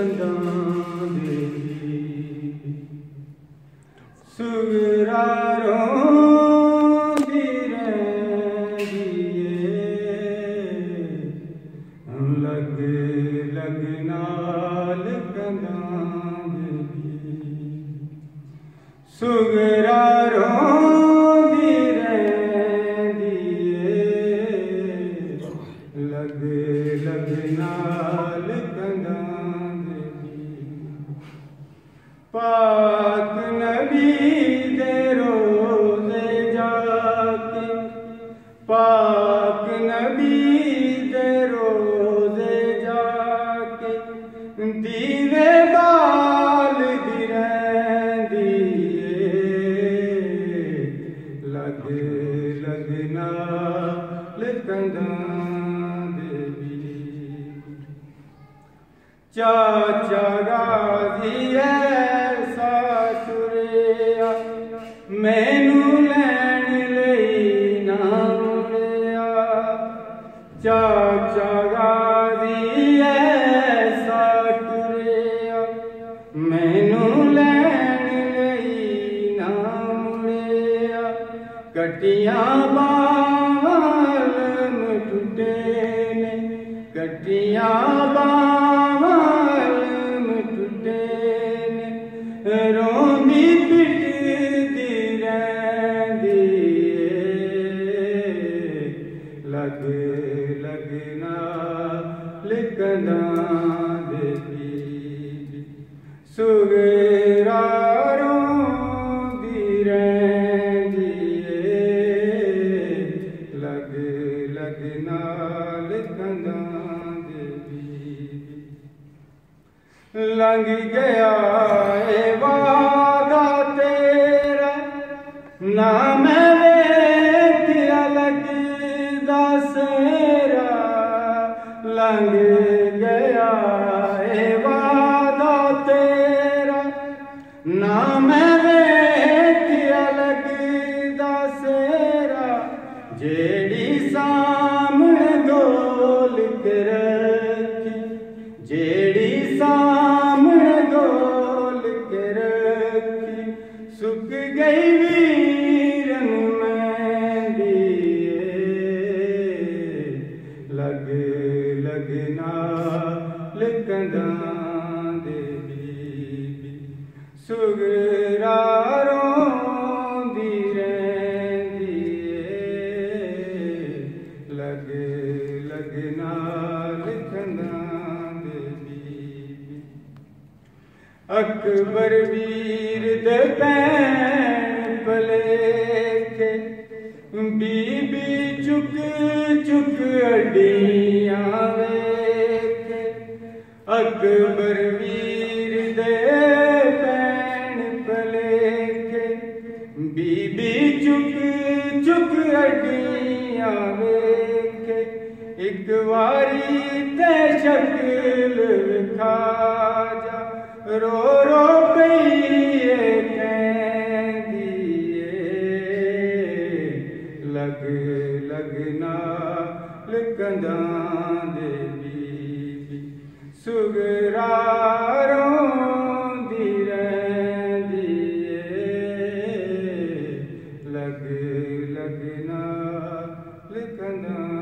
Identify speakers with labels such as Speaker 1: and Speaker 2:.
Speaker 1: कंधां दे सुगरा रोंदी रहिंदी लग लग नाल कंधां दे सुगरा रोंदी रहिंदी लग लग नाल कंधां दे पाक नबी दे रोज़े जाके पाक नबी दे रोज़े जाके दीवे बाल दी रहिंदी लग लग नाल कंधां दे चाचा गाज़ी ऐसा तुरिया मैनू लैण लई ना मुड़िया चाचा गाज़ी ऐसा तुरिया मैनू लैण लई ना मुड़िया कटियां बाल टुटे ने कटियां रोंदी पिटदी रहिंदी लग लग नाल कंधां दे सुगरा रोंदी रहिंदी लग लग नाल कंधां दे लंघ गया वादा तेरा ना मैं वेख्या लगदा सेरा लंघ गया वादा तेरा ना मैं वेख्या लगदा सेरा जेड़ी सामने गोल के रखी जेड़ी सामने गोल के रखी सुख गई वीरन मेंदी लग लग नाल कंधां दे सुगरा रोंदी रहिंदी लग लग नाल कंधां दे अकबर वीर दे भैन भलेखे बीबी चुक चुक अड्डियां वेखे अकबर वीर दे भैन भलेखे बीबी चुक चुक अड्डियां वेखे एक वारी ते शक्ल विखा जा रो रो पईए कहंदी लग लग नाल कंधां दे सुगरा रोंदी रहिंदी लग लग नाल कंधां